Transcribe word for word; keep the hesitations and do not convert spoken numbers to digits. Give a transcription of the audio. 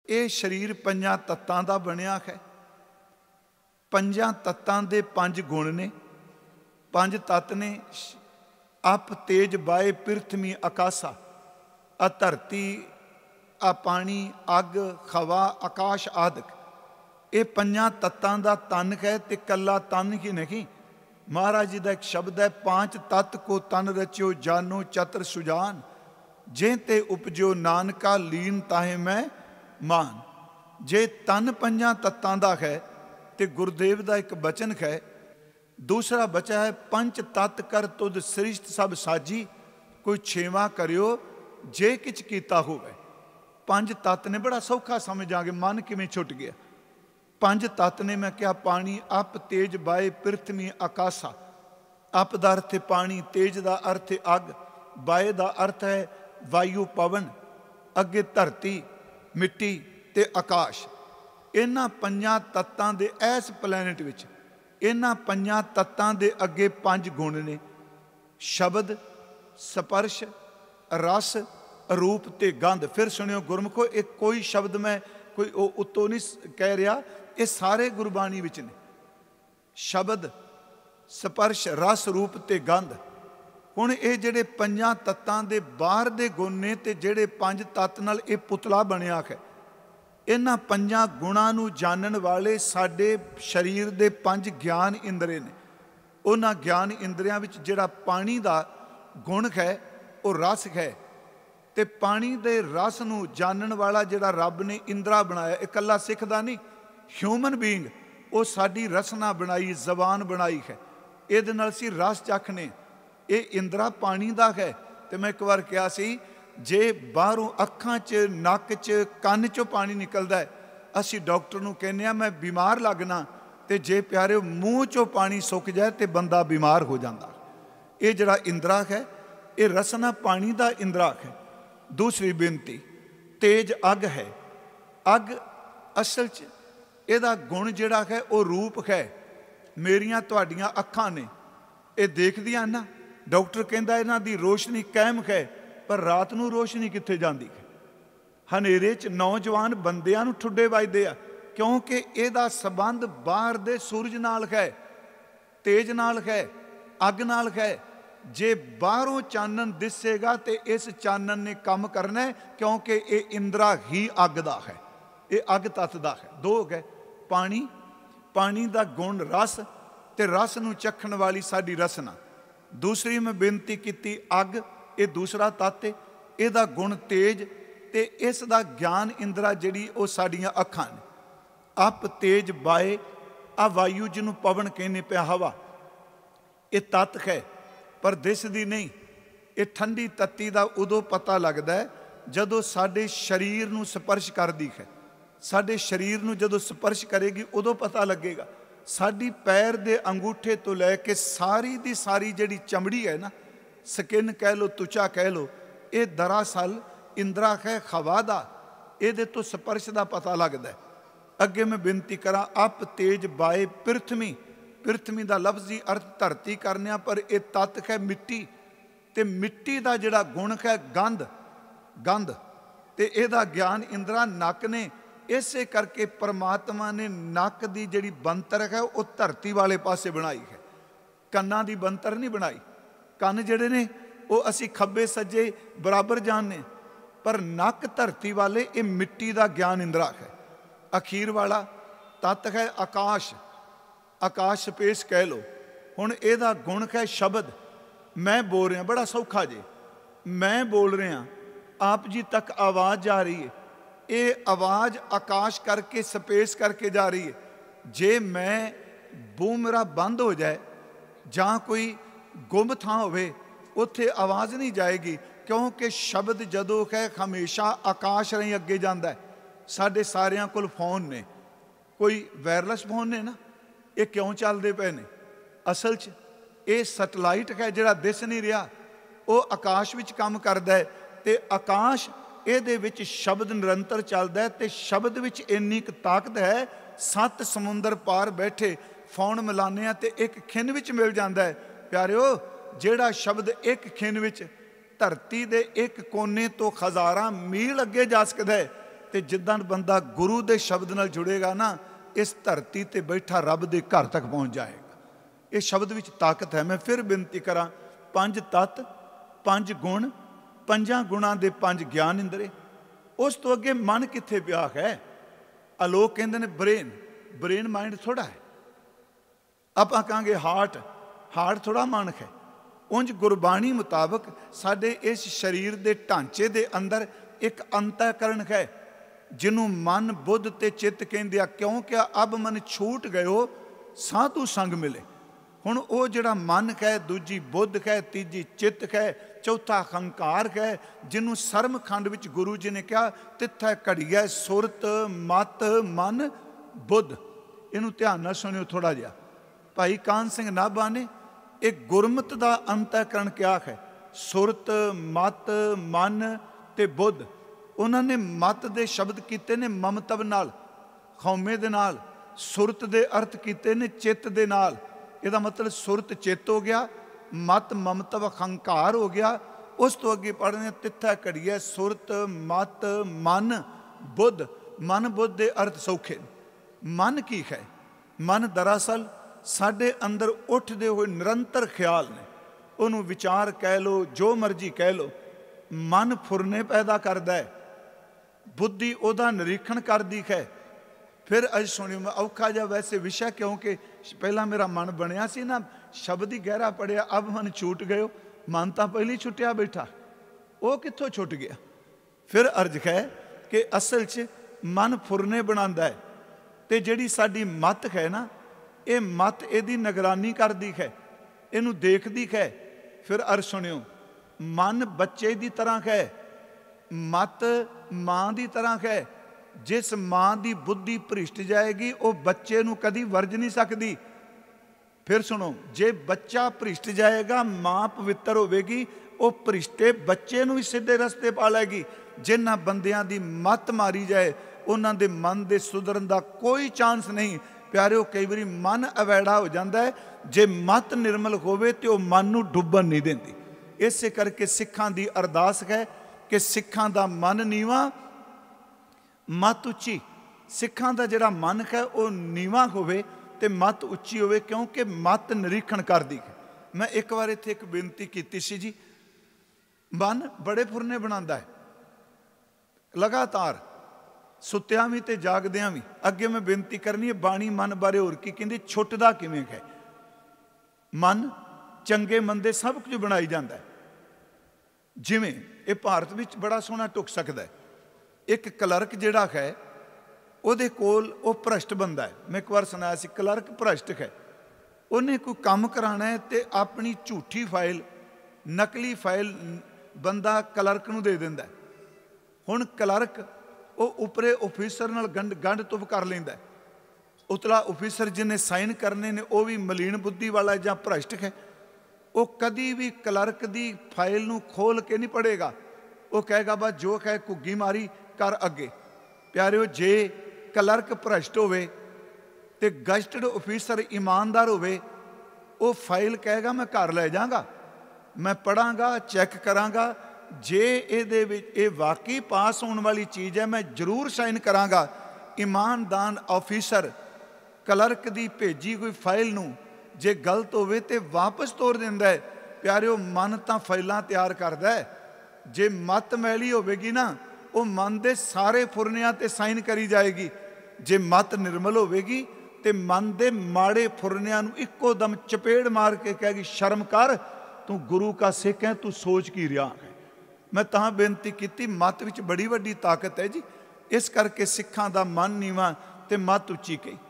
ਇਹ शरीर पंजां तत्तां दा बनिया है। पंजां तत्तां दे पंज गुण ने। पंज तत्त ने अप तेज बाए पिरथमी आकाशा। आ धरती, आ पानी, अग, हवा, आकाश आदि। ये पंजां तत्तां दा तन है ते कला तन ही नहीं। महाराज जी का एक शब्द है, पांच तत्त को तन रचियो जानो चतर सुजान। जे ते उपजो नानका लीन ताहे मैं मान। जे तन पंजां तत्तां दा है तो गुरुदेव का एक बचन है, दूसरा बचा है पंच तत्त कर तुद सृष्ट सब साजी। कोई छेवां करियो जे किच कीता होवे। पंज तत्त ने बड़ा सौखा समझ आ गया, मन किवें छुट गया। पंज तत्त ने मैं क्या, पानी अप तेज बाए पिरथमी आकाशा। अप का अर्थ है पानी, तेज का अर्थ है अग, बाए का अर्थ है वायु पवन, अगे धरती मिट्टी ते आकाश। इन्हां पंजां तत्तां दे इस प्लैनेट विच इन्हां पंजां तत्तां दे अगे पंज गुण ने, शब्द, स्पर्श, रस, रूप ते गंध। फिर सुनियो गुरमुखो, एक कोई शब्द मैं कोई उत्तों नहीं कह रहा, ये सारे गुरबाणी विच ने। शब्द, स्पर्श, रस, रूप ते गंध। हुण ये जिहड़े पंजां तत्तां दे बाहर दे गुण ने ते जिहड़े पंज तत्त नाल ये पुतला बनिया है, इन्हां पंजां गुणां नूं जानन वाले साडे शरीर दे पंज ज्ञान इंद्रे ने। उन्हां ज्ञान इंद्रियां विच जिहड़ा पानी दा गुण है वो रस है, ते पानी दे रस नूं जानन वाला जिहड़ा रब ने इंद्रा बनाया, इकल्ला सिख दा नहीं, ह्यूमन बीइंग, वो साडी रसना बनाई, जबान बनाई है। इहदे नाल असीं रस चखने। ये इंद्रा पानी दा है। तो मैं एक बार कहा सी, जे बाहरों अखां च, नक च, कन चों पानी निकलदा है, असीं डॉक्टर नूं कहने आ मैं बीमार लगना, तो जे प्यारे मूँह चों पानी सुक जाए तो बंदा बीमार हो जाता। ये जिहड़ा इंद्रा है, ये रसना पानी दा इंद्रा है। दूसरी बेनती, तेज अग है। अग असल च इहदा गुण जिहड़ा है वो रूप है। मेरियां तुहाडियां अखां ने, ये देखदियां ना, डॉक्टर कहता इन्हां दी रोशनी कायम है, पर रात नूं रोशनी कित्थे जांदी है। हनेरे च नौजवान बंदियां नूं ठुड्डे वजदे आ, क्योंकि इहदा संबंध बाहर दे सूरज नाल है, तेज नाल है, अग नाल है। जे बाहरों चानन दिसेगा तो इस चानन ने काम करना है, क्योंकि ये इंद्रा ही अग दा है, ये अग तत्त दा है। दो हो गए, पानी, पानी दा गुण रस, ते रस नूं चखण वाली साडी रसना। दूसरी मैं बेनती की अग, ये दूसरा तत्त है, इहदा गुण तेज, ते इस दा ज्ञान इंद्रा जिहड़ी वो साडियां अखां ने। अप तेज बाए, आ वायु जिन्हों पवन कहने पिया, हवा, ये तत्त है पर दिसदी नहीं। ये ठंडी तत्ती दा उदों पता लगदा है जदों साडे शरीर नूं स्पर्श करदी है। साडे शरीर नूं जदों स्पर्श करेगी उदों पता लगेगा। साडी पैर दे अंगूठे तो लैके सारी दी सारी जिहड़ी चमड़ी है ना, स्किन कह लो, तुचा कह लो, ये दरअसल इंद्रा है हवा दा, इहदे तो स्पर्श दा पता लगदा है। अगे मैं बेनती करा, अप तेज बाए पिरथमी। पिरथमी दा लफ्जी अर्थ धरती करने, पर यह तत्त है मिट्टी, ते मिट्टी दा जिहड़ा गुण है गंध, गंध, ते इहदा ज्ञान इंद्रा नक ने। इसे करके परमात्मा ने नक की जिहड़ी बनतर है वो धरती वाले पासे बनाई है, कन्नां दी बनतर नहीं बनाई। कन्न जिहड़े ने वो असी खब्बे सज्जे बराबर जानने, पर नक धरती वाले, ये मिट्टी का ज्ञान इंद्रा है। अखीर वाला तत्त है आकाश, आकाश स्पेस कह लो। हुण इहदा गुण है शब्द। मैं बोल रहा, बड़ा सौखा जे, मैं बोल रहा, आप जी तक आवाज़ जा रही है, ये आवाज़ आकाश करके स्पेस करके जा रही है। जे मैं बूम मेरा बंद हो जाए, जां कोई गुम थां होवे, उत्थे आवाज़ नहीं जाएगी, क्योंकि शब्द जदों है हमेशा आकाश राहीं अगे जाता है। साढ़े सारियां कोल फोन ने, कोई वायरलैस फोन ने ना, ये क्यों चलते पे ने? असल च ये सैटेलाइट है जिहड़ा दिस नहीं रहा, वो आकाश विच काम करदा है, ते आकाश ਇਹਦੇ ਵਿੱਚ शब्द निरंतर चलता है, तो शब्द विच इन्नी क ताकत है, सत्त समुंदर पार बैठे फोन मिलाने तो एक खिन विच मिल जाता है। प्यारिओ, जिहड़ा शब्द एक खिन विच धरती दे एक कोने तो हज़ारां मील अगे जा सकता है, ਤੇ ਜਿੱਦਾਂ ਬੰਦਾ ਗੁਰੂ ਦੇ ਸ਼ਬਦ ਨਾਲ ਜੁੜੇਗਾ ਨਾ, ਇਸ ਧਰਤੀ ਤੇ ਬੈਠਾ ਰੱਬ ਦੇ ਘਰ ਤੱਕ ਪਹੁੰਚ ਜਾਏਗਾ। ਇਹ ਸ਼ਬਦ ਵਿੱਚ ਤਾਕਤ ਹੈ। ਮੈਂ ਫਿਰ ਬੇਨਤੀ ਕਰਾਂ, ਪੰਜ ਤੱਤ, ਪੰਜ ਗੁਣ, ਪੰਜਾਂ ਗੁਣਾਂ ਦੇ ਪੰਜ ਗਿਆਨ ਇੰਦਰੇ, ਉਸ ਤੋਂ ਅੱਗੇ ਮਨ ਕਿੱਥੇ ਪਿਆ ਹੈ? ਆ ਲੋਕ ਕਹਿੰਦੇ ਨੇ ਬ੍ਰੇਨ, ਬ੍ਰੇਨ ਮਾਈਂਡ ਥੋੜਾ ਹੈ। ਆਪਾਂ ਕਹਾਂਗੇ ਹਾਰਟ, ਹਾਰਟ ਥੋੜਾ ਮਨ ਹੈ। ਉਂਝ ਗੁਰਬਾਣੀ ਮੁਤਾਬਕ ਸਾਡੇ ਇਸ ਸਰੀਰ ਦੇ ਢਾਂਚੇ ਦੇ ਅੰਦਰ ਇੱਕ ਅੰਤःਕਰਨ ਹੈ, ਜਿਹਨੂੰ ਮਨ, ਬੁੱਧ ਤੇ ਚਿੱਤ ਕਹਿੰਦੇ ਆ। ਕਿਉਂ ਕਿਹਾ? ਅਬ ਮਨ ਛੂਟ ਗਇਓ ਸਾਧੂ ਸੰਗ ਮਿਲੇ। ਹੁਣ ਉਹ ਜਿਹੜਾ ਮਨ ਹੈ, ਦੂਜੀ ਬੁੱਧ ਹੈ, ਤੀਜੀ ਚਿੱਤ ਹੈ, ਚੌਥਾ ਹੰਕਾਰ ਹੈ, ਜਿਹਨੂੰ ਸਰਮ ਖੰਡ ਵਿੱਚ ਗੁਰੂ ਜੀ ਨੇ ਕਿਹਾ ਤਿੱਥੈ ਘੜੀਐ ਸੁਰਤ ਮਤ ਮਨ ਬੁੱਧ। ਇਹਨੂੰ ਧਿਆਨ ਨਾਲ ਸੁਣਿਓ ਥੋੜਾ ਜਿਹਾ। ਭਾਈ ਕਾਹਨ ਸਿੰਘ ਨਾਭਾ ਨੇ ਇਹ ਗੁਰਮਤ ਦਾ ਅੰਤःਕਰਨ ਕਿਹਾ ਹੈ, ਸੁਰਤ, ਮਤ, ਮਨ ਤੇ ਬੁੱਧ। ਉਹਨਾਂ ਨੇ ਮਤ ਦੇ ਸ਼ਬਦ ਕੀਤੇ ਨੇ ਮਮਤਵ ਨਾਲ, ਖੌਮੇ ਦੇ ਨਾਲ। ਸੁਰਤ ਦੇ ਅਰਥ ਕੀਤੇ ਨੇ ਚਿੱਤ ਦੇ ਨਾਲ। ਇਹਦਾ ਮਤਲਬ ਸੁਰਤ ਚਿੱਤ ਹੋ ਗਿਆ, ਮਤ ਮਮਤਵ ਹੰਕਾਰ ਹੋ ਗਿਆ। ਉਸ ਤੋਂ ਅੱਗੇ ਪੜ੍ਹਦੇ ਤਿੱਥੈ ਘੜੀਐ ਸੁਰਤ ਮਤ ਮਨ ਬੁੱਧ। ਮਨ ਬੁੱਧ ਦੇ ਅਰਥ ਸੌਖੇ। ਮਨ ਕੀ ਹੈ? ਮਨ ਦਰਅਸਲ ਸਾਡੇ ਅੰਦਰ ਉੱਠਦੇ ਹੋਏ ਨਿਰੰਤਰ ਖਿਆਲ ਨੇ। ਉਹਨੂੰ ਵਿਚਾਰ ਕਹਿ ਲਓ, ਜੋ ਮਰਜ਼ੀ ਕਹਿ ਲਓ। ਮਨ ਫੁਰਨੇ ਪੈਦਾ ਕਰਦਾ ਹੈ, ਬੁੱਧੀ ਉਹਦਾ ਨਿਰੀਖਣ ਕਰਦੀ ਹੈ। ਫਿਰ ਅੱਜ ਸੁਣਿਓ, ਮੈਂ ਔਖਾ ਜਿਹਾ ਵੈਸੇ ਵਿਸ਼ਾ, ਕਿਉਂਕਿ ਪਹਿਲਾਂ ਮੇਰਾ ਮਨ ਬਣਿਆ ਸੀ ਨਾ, ਸ਼ਬਦ ਹੀ ਗਹਿਰਾ ਪੜਿਆ। ਅਬ ਮਨ ਛੂਟ ਗਇਓ, ਮਨ ਤਾਂ ਪਹਿਲੀ ਛੁੱਟਿਆ ਬੈਠਾ, ਉਹ ਕਿੱਥੋਂ ਛੁੱਟ ਗਿਆ? ਫਿਰ ਅਰਜ਼ ਹੈ ਕਿ ਅਸਲ 'ਚ ਮਨ ਫੁਰਨੇ ਬਣਾਉਂਦਾ ਹੈ, ਤੇ ਜਿਹੜੀ ਸਾਡੀ ਮੱਤ ਹੈ ਨਾ, ਇਹ ਮੱਤ ਇਹਦੀ ਨਿਗਰਾਨੀ ਕਰਦੀ ਹੈ, ਇਹਨੂੰ ਦੇਖਦੀ ਹੈ। ਫਿਰ ਅਰਜ਼ ਸੁਣਿਓ, ਮਨ ਬੱਚੇ ਦੀ ਤਰ੍ਹਾਂ ਹੈ, ਮੱਤ ਮਾਂ ਦੀ ਤਰ੍ਹਾਂ ਹੈ। ਜਿਸ ਮਾਂ ਦੀ ਬੁੱਧੀ ਭ੍ਰਿਸ਼ਟ ਜਾਏਗੀ, ਉਹ ਬੱਚੇ ਨੂੰ ਕਦੀ ਵਰਜ ਨਹੀਂ ਸਕਦੀ। ਫਿਰ ਸੁਣੋ, ਜੇ ਬੱਚਾ ਭ੍ਰਿਸ਼ਟ ਜਾਏਗਾ, ਮਾਂ ਪਵਿੱਤਰ ਹੋਵੇਗੀ, ਉਹ ਭ੍ਰਿਸ਼ਟੇ ਬੱਚੇ ਨੂੰ ਵੀ ਸਿੱਧੇ ਰਸਤੇ ਪਾ ਲਏਗੀ। ਜਿਨ੍ਹਾਂ ਬੰਦਿਆਂ ਦੀ ਮੱਤ ਮਾਰੀ ਜਾਏ, ਉਹਨਾਂ ਦੇ ਮਨ ਦੇ ਸੁਧਰਨ ਦਾ ਕੋਈ ਚਾਂਸ ਨਹੀਂ। ਪਿਆਰਿਓ, ਕਈ ਵਾਰੀ ਮਨ ਅਵੈੜਾ ਹੋ ਜਾਂਦਾ ਹੈ। ਜੇ ਮੱਤ ਨਿਰਮਲ ਹੋਵੇ ਤੇ ਉਹ ਮਨ ਨੂੰ ਡੁੱਬਣ ਨਹੀਂ ਦਿੰਦੀ। ਇਸੇ ਕਰਕੇ ਸਿੱਖਾਂ ਦੀ ਅਰਦਾਸ ਹੈ ਕਿ ਸਿੱਖਾਂ ਦਾ ਮਨ ਨੀਵਾਂ, ਮੱਤ ਉੱਚੀ। ਸਿੱਖਾਂ ਦਾ ਜਿਹੜਾ ਮਨ ਹੈ ਉਹ ਨੀਵਾਂ ਹੋਵੇ ਤੇ ਮੱਤ ਉੱਚੀ ਹੋਵੇ, ਕਿਉਂਕਿ ਮੱਤ ਨਿਰੀਖਣ ਕਰਦੀ ਹੈ। ਮੈਂ ਇੱਕ ਵਾਰ ਇੱਥੇ ਇੱਕ ਬੇਨਤੀ ਕੀਤੀ ਸੀ ਜੀ, ਮਨ ਬੜੇ ਫੁਰਨੇ ਬਣਾਉਂਦਾ ਹੈ ਲਗਾਤਾਰ, ਸੁੱਤਿਆਂ ਵੀ ਤੇ ਜਾਗਦਿਆਂ ਵੀ। ਅੱਗੇ ਮੈਂ ਬੇਨਤੀ ਕਰਨੀ ਹੈ, ਬਾਣੀ ਮਨ ਬਾਰੇ ਹੋਰ ਕੀ ਕਹਿੰਦੀ, ਛੁੱਟਦਾ ਕਿਵੇਂ ਹੈ? ਮਨ ਚੰਗੇ ਮੰਦੇ ਸਭ ਕੁਝ ਬਣਾਈ ਜਾਂਦਾ ਹੈ। ਜਿਵੇਂ ਇਹ ਭਾਰਤ ਵਿੱਚ ਬੜਾ ਸੋਹਣਾ ਟੁੱਕ ਸਕਦਾ ਹੈ। ਇੱਕ ਕਲਰਕ ਜਿਹੜਾ ਹੈ, ਉਹਦੇ ਕੋਲ ਉਹ ਭ੍ਰਸ਼ਟ ਬੰਦਾ ਹੈ। ਮੈਂ ਇੱਕ ਵਾਰ ਸੁਣਾਇਆ ਸੀ, ਕਲਰਕ ਭ੍ਰਸ਼ਟ ਹੈ। ਉਹਨੇ ਕੋਈ ਕੰਮ ਕਰਾਉਣਾ ਹੈ ਤੇ ਆਪਣੀ ਝੂਠੀ ਫਾਈਲ, ਨਕਲੀ ਫਾਈਲ ਬੰਦਾ ਕਲਰਕ ਨੂੰ ਦੇ ਦਿੰਦਾ। ਹੁਣ ਕਲਰਕ ਉਹ ਉੱਪਰੇ ਆਫਿਸਰ ਨਾਲ ਗੰਢ ਗੰਢ ਤੁਪ ਕਰ ਲੈਂਦਾ। ਉਤਲਾ ਆਫਿਸਰ ਜਿਹਨੇ ਸਾਈਨ ਕਰਨੇ ਨੇ, ਉਹ ਵੀ ਮਲੀਨ ਬੁੱਧੀ ਵਾਲਾ ਜਾਂ ਭ੍ਰਸ਼ਟ ਹੈ। ਉਹ ਕਦੀ ਵੀ ਕਲਰਕ ਦੀ ਫਾਈਲ ਨੂੰ ਖੋਲ ਕੇ ਨਹੀਂ ਪੜ੍ਹੇਗਾ। ਉਹ ਕਹੇਗਾ ਬਸ ਜੋ ਹੈ ਘੁੱਗੀ ਮਾਰੀ ਕਰ ਅੱਗੇ। ਪਿਆਰਿਓ, ਜੇ ਕਲਰਕ ਭ੍ਰਸ਼ਟ ਹੋਵੇ ਤੇ ਗਜ਼ਟਡ ਆਫਿਸਰ ਇਮਾਨਦਾਰ ਹੋਵੇ, ਉਹ ਫਾਈਲ ਕਹੇਗਾ ਮੈਂ ਘਰ ਲੈ ਜਾਵਾਂਗਾ, ਮੈਂ ਪੜ੍ਹਾਂਗਾ, ਚੈੱਕ ਕਰਾਂਗਾ। ਜੇ ਇਹਦੇ ਵਿੱਚ ਇਹ ਵਾਕਈ ਪਾਸ ਹੋਣ ਵਾਲੀ ਚੀਜ਼ ਹੈ, ਮੈਂ ਜ਼ਰੂਰ ਸਾਈਨ ਕਰਾਂਗਾ। ਇਮਾਨਦਾਰ ਆਫਿਸਰ ਕਲਰਕ ਦੀ ਭੇਜੀ ਕੋਈ ਫਾਈਲ ਨੂੰ ਜੇ ਗਲਤ ਹੋਵੇ ਤੇ ਵਾਪਸ ਤੋਰ ਦਿੰਦਾ ਹੈ। ਪਿਆਰਿਓ, ਮਨ ਤਾਂ ਫਾਈਲਾਂ ਤਿਆਰ ਕਰਦਾ ਹੈ। ਜੇ ਮੱਤ ਮੈਲੀ ਹੋਵੇਗੀ ਨਾ, ਉਹ ਮਨ ਦੇ ਸਾਰੇ ਫੁਰਨਿਆਂ ਤੇ ਸਾਈਨ ਕਰੀ ਜਾਏਗੀ। ਜੇ ਮੱਤ ਨਿਰਮਲ ਹੋਵੇਗੀ ਤੇ ਮਨ ਦੇ ਮਾੜੇ ਫੁਰਨਿਆਂ ਨੂੰ ਇੱਕੋ ਦਮ ਚਪੇੜ ਮਾਰ ਕੇ ਕਹੇਗੀ, ਸ਼ਰਮ ਕਰ, ਤੂੰ ਗੁਰੂ ਕਾ ਸਿੱਖ ਹੈ, ਤੂੰ ਸੋਚ ਕੀ ਰਿਹਾ ਹੈ। ਮੈਂ ਤਾਂ ਬੇਨਤੀ ਕੀਤੀ, ਮੱਤ ਵਿੱਚ ਬੜੀ ਵੱਡੀ ਤਾਕਤ ਹੈ ਜੀ। ਇਸ ਕਰਕੇ ਸਿੱਖਾਂ ਦਾ ਮਨ ਨੀਵਾਂ ਤੇ ਮੱਤ ਉੱਚੀ ਕਹੀ।